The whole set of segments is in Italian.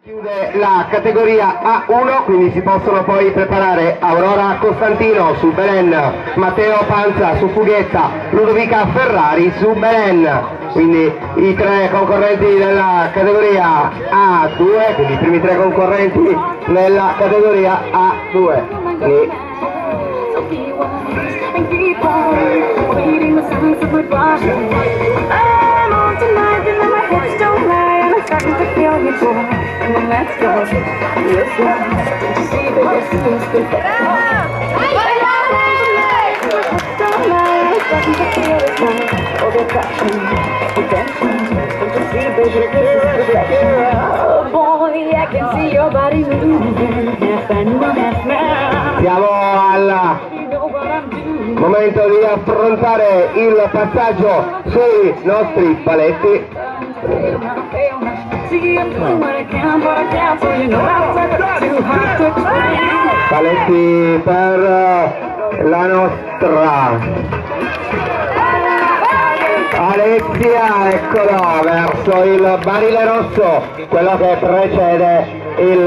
Chiude la categoria A1, quindi si possono poi preparare Aurora Costantino su Belen, Matteo Panza su Fughetta, Ludovica Ferrari su Belen. Quindi i tre concorrenti della categoria A2, quindi i primi tre concorrenti nella categoria A2. Quindi starting to feel you boy, and then let's go. Let's go. See the distance before. Starting to feel it now. All the passion, the tension. Don't you see, baby, this is perfection. Oh boy, I can see your body moving, half animal, half man. Siamo al momento di affrontare il passaggio sui nostri paletti. Paletti per la nostra Alessia, eccolo, verso il barile rosso, quello che precede il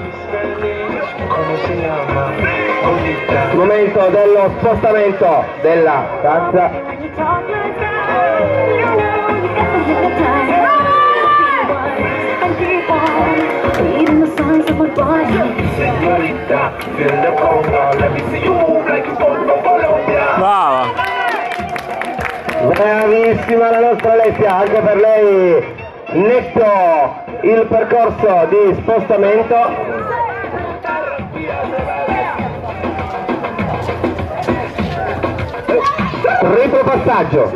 momento dello spostamento della tazza. Brava! Bravissima la nostra Alessia, anche per lei netto il percorso di spostamento. Triplo passaggio.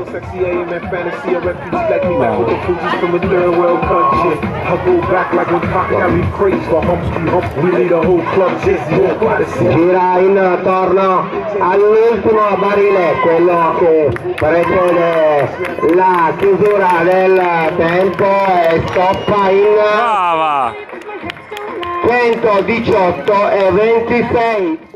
Gira intorno all'ultimo barile, quello che precede la chiusura del tempo, e stoppa in Brava! 118 e 26.